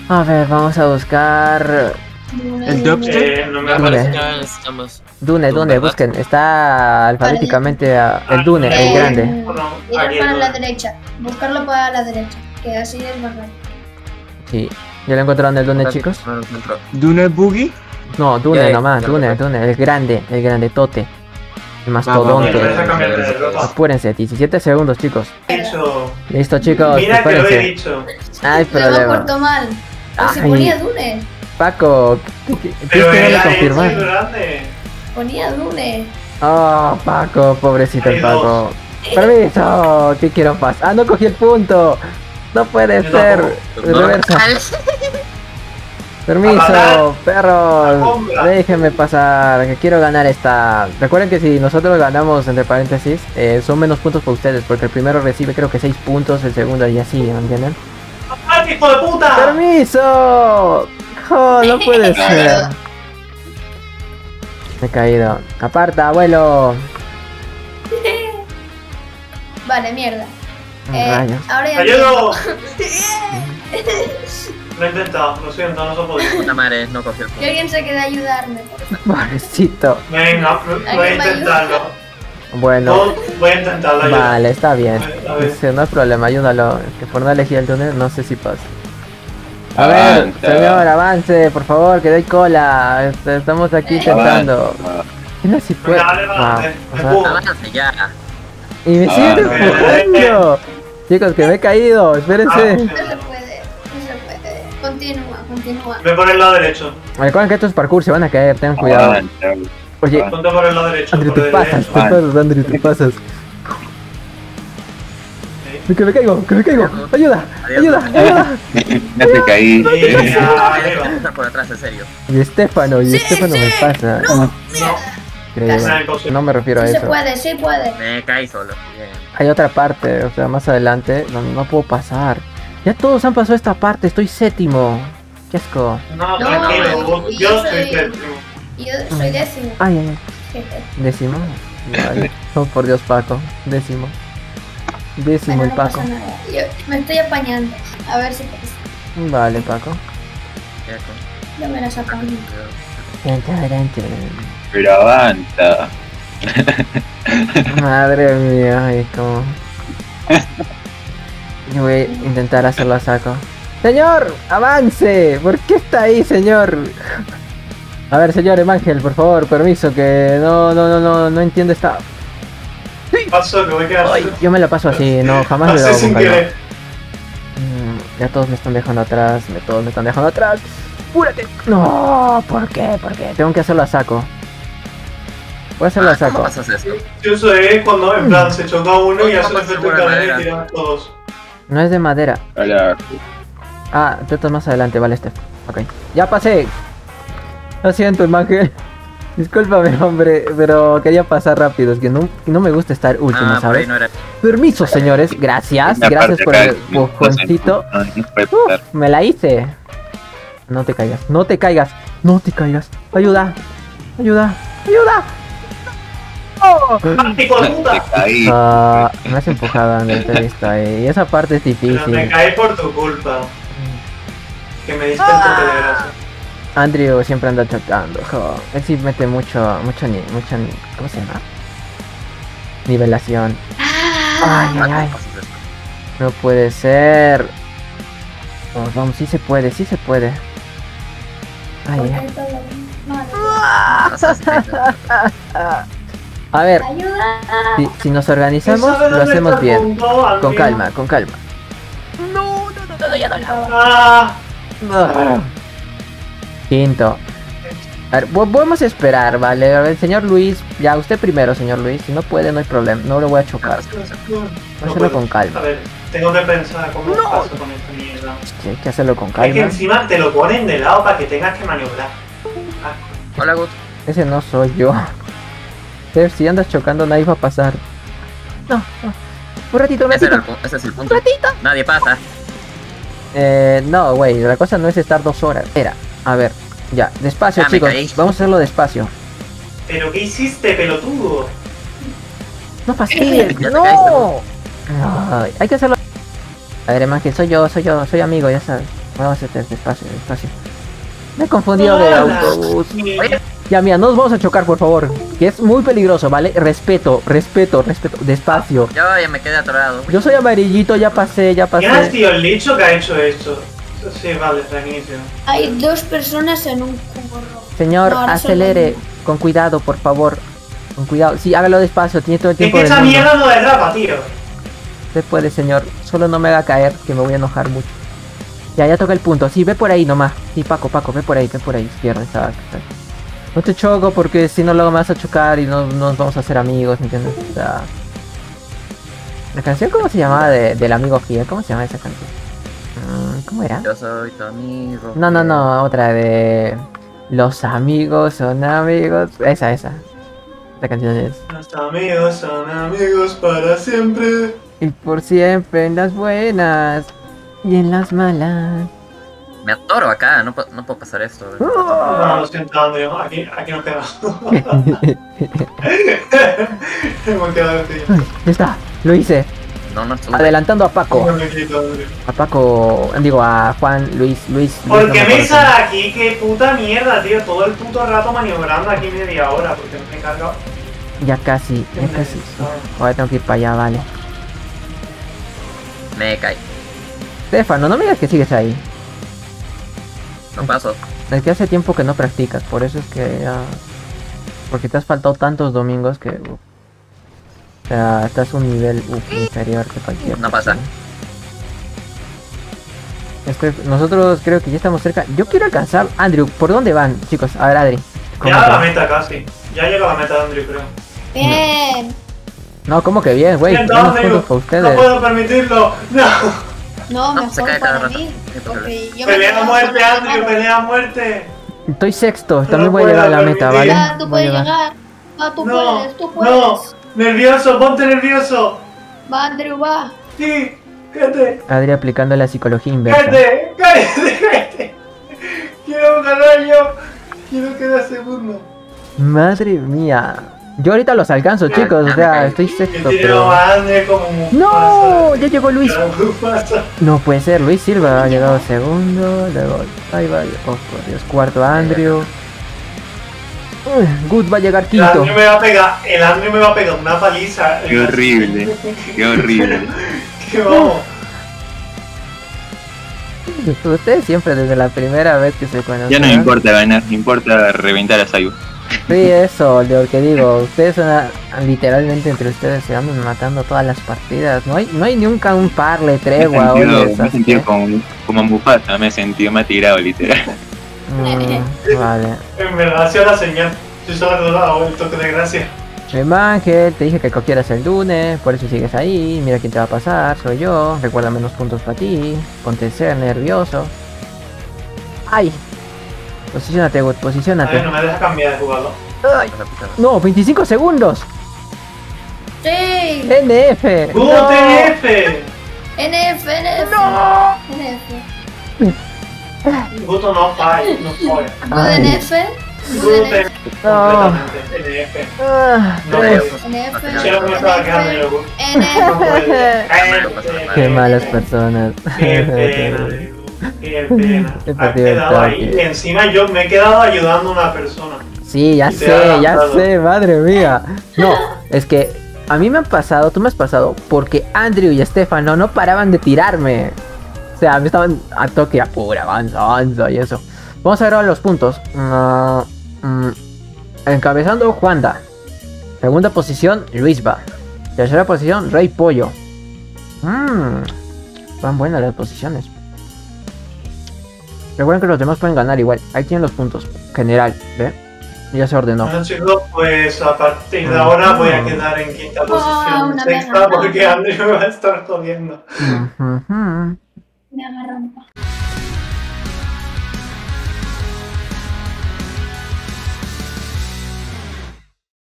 A ver, vamos a buscar... ¿El dubstep? No me Dune. aparece. Ya necesitamos. Dune, ¿verdad? busquen. Está alfabéticamente el Dune, el grande. Aquí Ir para el la Dune. derecha. Buscarlo para la derecha. Que así es más rápido. Sí. ¿Ya lo encontraron el Dune, chicos? No lo encuentro. ¿Dune Boogie? No, Dune Ya, nomás, ya lo Dune, encontré. el grandetote. El Va, mastodonte. Me vas a cambiar de ropa. Apúrense, 17 segundos, chicos. He dicho. Listo, chicos, Mira que lo he prepárense. dicho. No hay Lo hemos problema. puesto mal. Pues se Ay. ponía Dune. Paco, Pero tienes que darle era confirmar. muy grande. Ponía Dune. Oh, Paco, pobrecito el Hay Paco. Permiso, te quiero paz. Ah, no cogí el punto. No puede Yo ser. tampoco. De reversa. Permiso, Apagar. perros. Alfombra. Déjenme pasar, que quiero ganar esta. Recuerden que si nosotros ganamos, entre paréntesis, son menos puntos para ustedes, porque el primero recibe creo que 6 puntos, el segundo y así, ¿me entienden? ¡Ah, hijo de puta! ¡Permiso! Oh, no puede ser. Me he caído. Aparta, abuelo. Vale, mierda. Rayos. Ahora ya. ¡Ayudo! Lo he intentado, lo siento, no se ha podido. Puta madre, no cogió el Que punto. alguien se quede a ayudarme. Pobrecito. Venga, voy a intentarlo. Bueno, Voy a intentarlo. ayuda. vale, está bien. A ver. Sí, no hay problema, ayúdalo. Es que por no elegir el túnel, no sé si pasa. A ver, Avanza. señor, avance, por favor, que doy cola. Estamos aquí intentando. No si puede. Venga, dale, Ah, adelante. o sea, Empuja. Avance ya. y me siguen Ah, empujando. Chicos, que me he caído, espérense. No se puede. No se puede. Continúa, continúa. Ve por el lado derecho. Recuerden que esto es parkour, se van a caer, tengan cuidado. Oye, Ponte por el lado derecho. Andrew, por te el pasas, derecho. te pasas, Andrew, te pasas. Que me caigo, que me caigo. Ayuda, ayuda, ayuda. Ya te caí. Sí, ya, Voy a arriba. pasar por atrás, en serio. Y Estefano me pasa. No, Increíble. No me refiero a Sí se eso. puede, sí puede. Me caí solo. Bien. Hay otra parte, o sea, más adelante, no puedo pasar. Ya todos han pasado esta parte, estoy séptimo. Qué asco. no, No, tranquilo. y Yo yo soy soy- séptimo. Y yo soy décimo. Ay, ay, ay. Jeje. Décimo. Vale. Oh, por Dios, Paco. Décimo. Décimo Bueno, el no Paco. pasa nada. Yo me estoy apañando. A ver si pasa. Vale, Paco. Ya con- Yo me las apaño. Pero avanza. Madre mía, ay, como. Yo voy a intentar hacerlo a saco. ¡Señor! ¡Avance! ¿Por qué está ahí, señor? A ver, señor Emángel, por favor, permiso, que no entiendo esta. Paso, que voy a quedar. Ay, yo me la paso así, no, jamás le he Pasé dado sin con calma. querer. Ya todos me están dejando atrás, todos me están dejando atrás. ¡Púrate! No, ¿por qué? ¿Por qué? Tengo que hacerlo a saco. Voy a hacerlo a ¿Cómo saco. pasas eso? Yo eso es cuando en plan se choca uno y hace el efecto en Buena cadena manera. y tiran todos. No es de madera. Hola. Ah, tú estás más adelante, vale, Steph. Ok. ¡Ya pasé! Lo siento, Emángel. Discúlpame, hombre, pero quería pasar rápido. Es que no me gusta estar último, Ah, por ahí ¿sabes? no era. Permiso, señores. Gracias. Una Gracias parte por acá el que no se- empujoncito. no se puede pasar. Me la hice. No te caigas, no te caigas, no te caigas. Ayuda, ayuda, ayuda. ¡Oh! ¡Ah, hijo de Te puta! caí. Ah, me has empujado, André, te he visto ahí. Y esa parte es Pero me difícil. caí por tu culpa. Que me diste el toque de gracia. Andrew siempre anda chocando. Jo. Él sí mete mucha ¿cómo se llama? Nivelación. Ay, ay, ay. Pasas eso. No puede ser. Vamos, vamos, sí se puede, sí se puede. Ay, Porque ay. todo mal. Pasas eso. A ver, Ayuda. si nos organizamos, ¿Sabes lo dónde hacemos está el bien. punto, Andrea? Con calma, con calma. Ah, Quinto. A ver, podemos esperar, ¿vale? A ver, el señor Luis, ya usted primero, señor Luis. Si no puede, no hay problema, no lo voy a chocar. Voy a no hacerlo puedo. con calma. A ver, tengo que pensar cómo paso con esta mierda. Sí, hay que hacerlo con Es que calma. encima te lo ponen de lado para que tengas que maniobrar. Hola, Gut. Ese no soy yo. Steph, si andas chocando, nadie va a pasar. No, no. Un ratito, un Ese ratito. ese es el punto. Nadie pasa. No, güey, la cosa no es estar 2 horas. Espera, a ver, ya, despacio, Ya me chicos. caí. Vamos a hacerlo despacio. ¿Pero qué hiciste, pelotudo? No fastidies, Ya te no. caíste, Ay, hay que hacerlo. A ver, Emángel, soy yo, soy amigo, ya sabes. Vamos a hacer despacio, despacio. Me he confundido de autobús. Oye, Ya, mira, no nos vamos a chocar, por favor. Que es muy peligroso, ¿vale? Respeto, respeto, respeto. Despacio. ya me quedé atorado. Yo soy amarillito, ya pasé, ya ¿Quién es, pasé. tío, el licho que ha hecho esto? Sí, vale, reinicio. Hay dos personas en un cubo rojo. Señor, No, ahora acelere. solo Con cuidado, por favor. Con cuidado. Sí, hágalo despacio, tiene todo el Es tiempo que del esa mundo. mierda no derrapa, tío. Usted puede, señor. Solo no me haga caer, que me voy a enojar mucho. Ya toca el punto. Sí, ve por ahí nomás. Sí, Paco, ve por ahí, izquierda. Está. No te choco porque si no luego me vas a chocar y no nos vamos a hacer amigos, ¿me entiendes? O sea, la canción, ¿cómo se llamaba del amigo Fiel? ¿Cómo se llama esa canción? ¿Cómo era? Yo soy tu amigo. No, otra de... Los amigos son amigos. Esa. La canción es... Los amigos son amigos para siempre. Y por siempre en las buenas y en las malas. Me atoro acá, no puedo pasar esto. No, lo siento, Andrew. Aquí no queda. Hemos quedado tío. Ya está, lo hice. No estuve. Adelantando a Paco. ¿Cómo me quito, Andrew? A Paco, digo a Juan, Luis. ¿Por no qué me me acuerdo. sale aquí? Qué puta mierda, tío. Todo el puto rato maniobrando aquí media hora. Porque no me he cargado. Ya casi. Ahora tengo que ir para allá, vale. Me caí. Stefano, no me digas que sigues ahí. No paso. Es que hace tiempo que no practicas, por eso es que ya... Porque te has faltado tantos domingos que... O sea, estás a un nivel inferior que cualquier No pasa. persona. Nosotros creo que ya estamos cerca. Yo quiero alcanzar... Andrew, ¿por dónde van, chicos? A ver, Adri. ¿cómo Ya te a la va? meta casi. Ya llega a la meta de Andrew, creo. Bien. No, ¿cómo que bien, güey? Siento, Tenemos Andrew. puntos para No ustedes. puedo permitirlo. No. No, No, se mejor cae cada para rato. mí. Sí, Porque yo me Pelea a quedo muerte, solo Andrew. solo. Pelea a muerte. Estoy sexto, también No voy a llegar a la puedo meta, permitir. ¿vale? Ya, tú Voy a puedes llegar. llegar. Va, tú No. puedes, tú puedes. No. Nervioso. Ponte nervioso. Va, Andrew, va. Sí. Cállate. Adri aplicando la psicología inversa. Cállate. Quiero ganar yo. Quiero quedar segundo. Madre mía. Yo ahorita los alcanzo, Ya, chicos. ya O me sea, caí. estoy Que sexto, tiro pero... a Andrew como Mufasa. ¡No! Ya llegó Luis. Como Mufasa. No puede ser, Luis Silva ha llegado segundo, luego ahí va, oh por Dios, cuarto Andrew. Good va a llegar El quinto. Andrew me va a pegar una paliza. Qué horrible. Qué horrible. Que vamos. Ustedes siempre desde la primera vez que se conocen. Ya no me importa ganar, me importa reventar a Sayu. Sí, eso, lo que digo, ustedes literalmente entre ustedes se andan matando todas las partidas. No hay nunca un parle, tregua, oye, Me he ¿sabes sentido qué? como Mufasa, me he sentido, me ha tirado literal. Vale. En verdad ha sido la señal. Yo solo he dado el toque de gracia. Ángel, te dije que cogieras el lunes, por eso sigues ahí. Mira quién te va a pasar, soy yo. Recuerda menos puntos para ti. Ponte ser nervioso. ¡Ay! Posiciónate, Wood, A posiciónate. ver, no me deja cambiar de jugador. ¡Ay! No, 25 segundos. Sí. NF. ¡Good No. NF! NF. No. NF. Guto no falla, no falla. Good Ay. NF. Good Good NF. NF. Completamente. NF. No. No Tres. puede. Si no me estaba quedando yo, Good. NF. No puede. Qué malas personas. Qué pena, Diego. Qué pena. He Has perdido el quedado ahí. toque. Y encima yo me he quedado ayudando a una persona. Sí, ya Y te ha sé, adelantado. madre mía. No, es que a mí me han pasado, tú me has pasado, porque Andrew y Stefano no paraban de tirarme. O sea, me estaban a toque apura, avanza y eso. Vamos a ver ahora los puntos. Encabezando Juanda. Segunda posición, Luisba. Tercera posición, Rey Pollo. Van buenas las posiciones. Recuerden que los demás pueden ganar igual. Ahí tienen los puntos. General, ¿ve? Ya se ordenó. Bueno, chicos, pues a partir de ahora voy a quedar en quinta posición, una sexta, mega. porque Andrew me va a estar jodiendo. Ujú. Me agarran.